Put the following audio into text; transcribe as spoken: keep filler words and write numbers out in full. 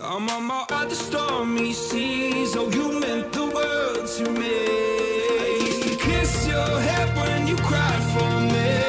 I'm on my other stormy seas. Oh, you meant the world to me. I used to kiss your head when you cried for me.